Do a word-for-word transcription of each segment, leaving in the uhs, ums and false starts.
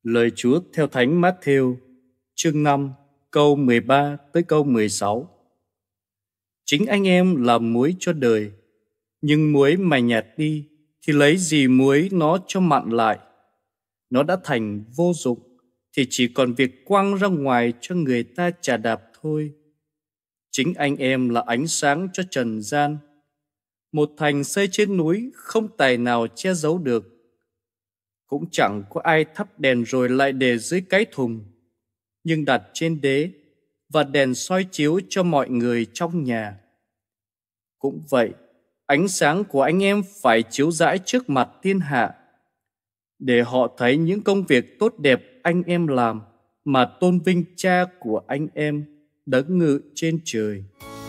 Lời Chúa theo Thánh Mát-thêu, chương năm, câu mười ba tới câu mười sáu. Chính anh em là muối cho đời, nhưng muối mà nhạt đi thì lấy gì muối nó cho mặn lại. Nó đã thành vô dụng thì chỉ còn việc quăng ra ngoài cho người ta chà đạp thôi. Chính anh em là ánh sáng cho trần gian. Một thành xây trên núi không tài nào che giấu được. Cũng chẳng có ai thắp đèn rồi lại để dưới cái thùng, nhưng đặt trên đế và đèn soi chiếu cho mọi người trong nhà. Cũng vậy, ánh sáng của anh em phải chiếu rãi trước mặt thiên hạ, để họ thấy những công việc tốt đẹp anh em làm mà tôn vinh Cha của anh em đấng ngự trên trời.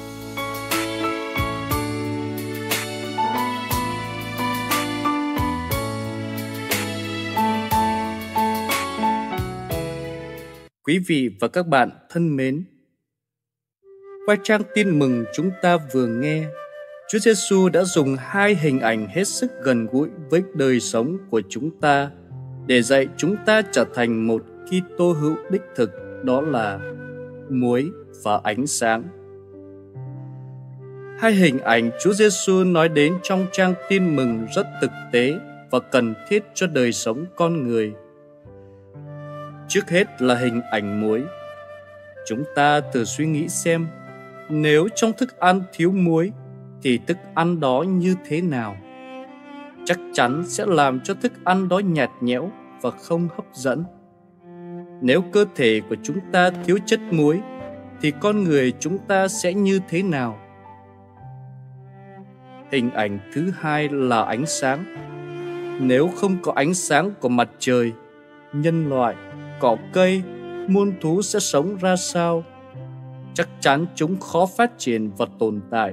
Quý vị và các bạn thân mến, qua trang tin mừng chúng ta vừa nghe, Chúa Giêsu đã dùng hai hình ảnh hết sức gần gũi với đời sống của chúng ta để dạy chúng ta trở thành một Kitô hữu đích thực, đó là muối và ánh sáng. Hai hình ảnh Chúa Giêsu nói đến trong trang tin mừng rất thực tế và cần thiết cho đời sống con người. Trước hết là hình ảnh muối. Chúng ta thử suy nghĩ xem, nếu trong thức ăn thiếu muối thì thức ăn đó như thế nào? Chắc chắn sẽ làm cho thức ăn đó nhạt nhẽo và không hấp dẫn. Nếu cơ thể của chúng ta thiếu chất muối thì con người chúng ta sẽ như thế nào? Hình ảnh thứ hai là ánh sáng. Nếu không có ánh sáng của mặt trời, nhân loại, cỏ cây, muôn thú sẽ sống ra sao? Chắc chắn chúng khó phát triển và tồn tại.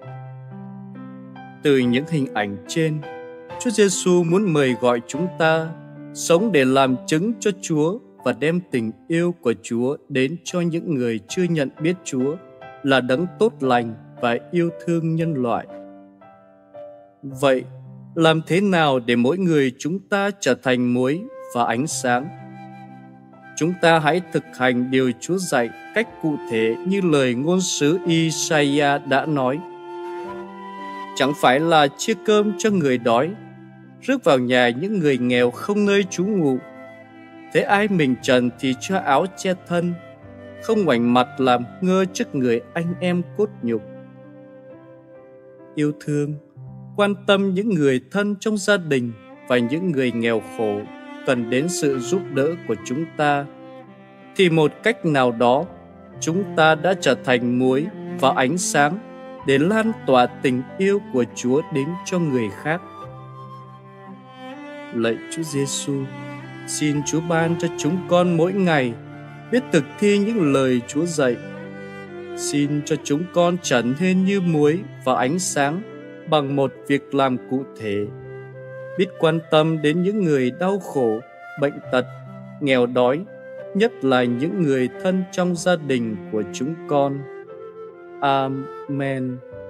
Từ những hình ảnh trên, Chúa Giêsu muốn mời gọi chúng ta sống để làm chứng cho Chúa và đem tình yêu của Chúa đến cho những người chưa nhận biết Chúa là đấng tốt lành và yêu thương nhân loại. Vậy, làm thế nào để mỗi người chúng ta trở thành muối và ánh sáng? Chúng ta hãy thực hành điều Chúa dạy cách cụ thể như lời ngôn sứ Isaiah đã nói. Chẳng phải là chia cơm cho người đói, rước vào nhà những người nghèo không nơi trú ngụ. Thế ai mình trần thì cho áo che thân, không ngoảnh mặt làm ngơ trước người anh em cốt nhục. Yêu thương, quan tâm những người thân trong gia đình và những người nghèo khổ cần đến sự giúp đỡ của chúng ta, thì một cách nào đó chúng ta đã trở thành muối và ánh sáng để lan tỏa tình yêu của Chúa đến cho người khác. Lạy Chúa Giêsu, xin Chúa ban cho chúng con mỗi ngày biết thực thi những lời Chúa dạy. Xin cho chúng con trở nên như muối và ánh sáng bằng một việc làm cụ thể, biết quan tâm đến những người đau khổ, bệnh tật, nghèo đói, nhất là những người thân trong gia đình của chúng con. Amen.